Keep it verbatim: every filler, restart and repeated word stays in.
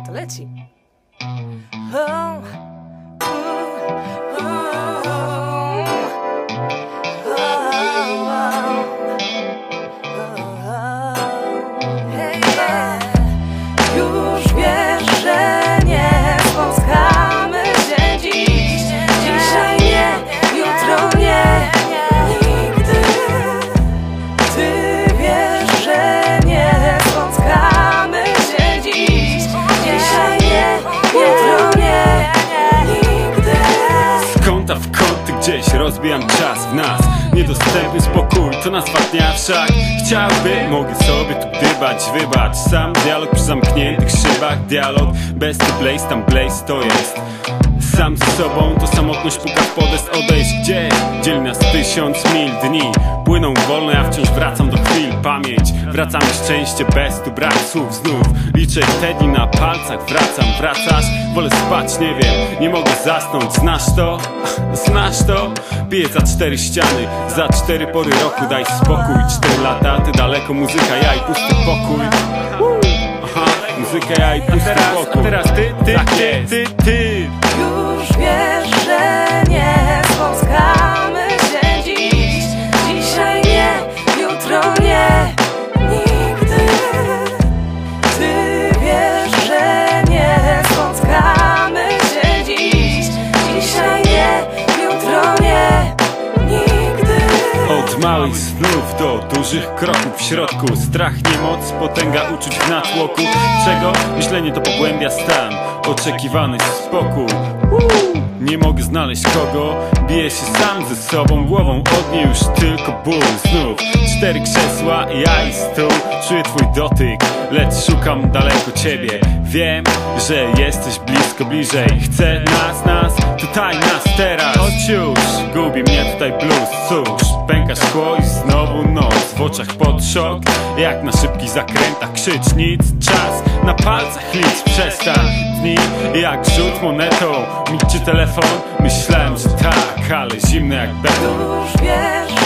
to leci. Oh, uh, Już wiesz, że nie spotkamy się dziś. Dzisiaj nie, jutro nie, nigdy. Ty wiesz, że nie spotkamy się dziś. Dzisiaj nie, jutro nie, nigdy. Z kąta w kąty gdzieś rozbijam czas w nas. Niedostępny spokój to nazwa dnia, wszak chciałbym, mogę sobie tu gdybać, wybacz. Sam dialog przy zamkniętych szybach, dialog bez ty blaze, tam blaze to jest. Sam ze sobą to samotność puka w podest, odejść gdzie? Dzieli nas tysiąc mil, dni płyną wolno, ja wciąż wracam do chwil. Pamięć, wracamy szczęście, bez tu brak słów znów. Liczę te dni na palcach, wracam, wracasz. Wolę spać, nie wiem, nie mogę zasnąć. Znasz to? Znasz to? Piję za cztery ściany, za cztery pory roku. Daj spokój, cztery lata, ty daleko, muzyka, ja i pusty pokój. Aha, muzyka, ja i pusty pokój. A teraz ty, ty, ty, ty, ty. Już wiesz, że nie spotkamy się dziś. Dzisiaj nie, jutro nie, nigdy. Ty wiesz, że nie spotkamy się dziś. Dzisiaj nie, jutro nie, nigdy. Od małych snów do dużych kroków w środku. Strach, niemoc, potęga uczuć w natłoku. Czego? Myślenie to pogłębia stan. Oczekiwany spokój. Nie mogę znaleźć kogo. Biję się sam ze sobą, głową od niej już tylko ból. Znów cztery krzesła, ja i stół. Czuję twój dotyk, lecz szukam daleko ciebie. Wiem, że jesteś blisko, bliżej. Chcę nas, nas, tutaj, nas, teraz. Chodź już, gubi mnie tutaj blues. Cóż, pęka szkło i znowu noc. W oczach pod szok, jak na szybkich zakrętach. Krzycz nic, czas na palcach licz, przestań. Dni jak rzut monetą, milczy telefon. Myślałem, że tak, ale zimny jak beton. Już wiesz,